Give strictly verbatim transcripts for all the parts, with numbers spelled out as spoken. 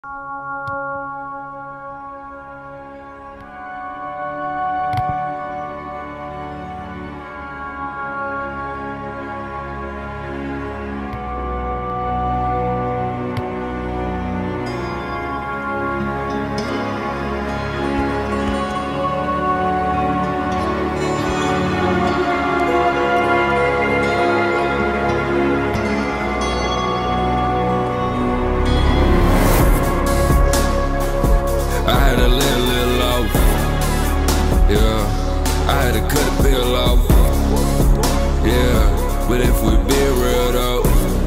I had to let a little off, yeah. I had to cut a pill off, yeah. But if we be real though,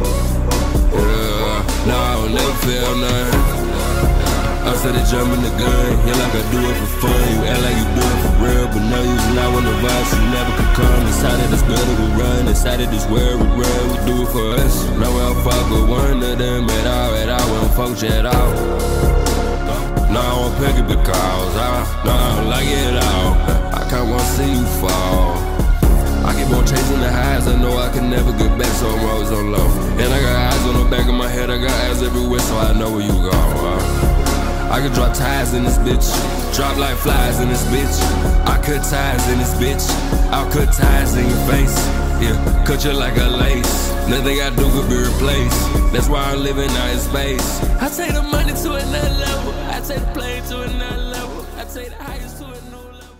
yeah, no, I don't never feel nothing. I said they jumping the gun, yeah, like I do it for fun. You act like you do it for real, but no, you not when the vibes, you never could come. Inside of this building we run, inside of this world we run, we do it for us. No, I'll fuck with one of them at all, at all, we don't fuck with you at all. No, I won't pick it because I, no, I don't like it at all. I can't want to see you fall. I keep on chasing the highs, I know I can never get back, so I'm always on low. And I got eyes on the back of my head, I got eyes everywhere, so I know where you go. Uh. I can drop ties in this bitch, drop like flies in this bitch. I cut ties in this bitch, I'll cut ties in your face. Yeah, cut you like a lace, nothing I do could be replaced. That's why I'm living out in space. I take the money to another level, I take the plane to another level, I take the highest to a new level.